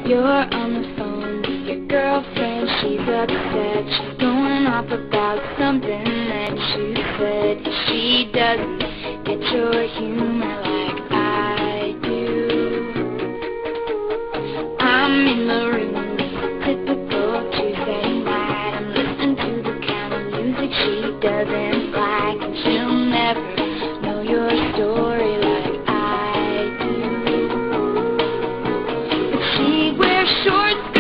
You're on the phone with your girlfriend, she's upset. She's going off about something that you said. She doesn't get your humor like I do. I'm in the room, typical Tuesday night. I'm listening to the kind of music she doesn't like, and she'll never know your story like I do. But she wears shorts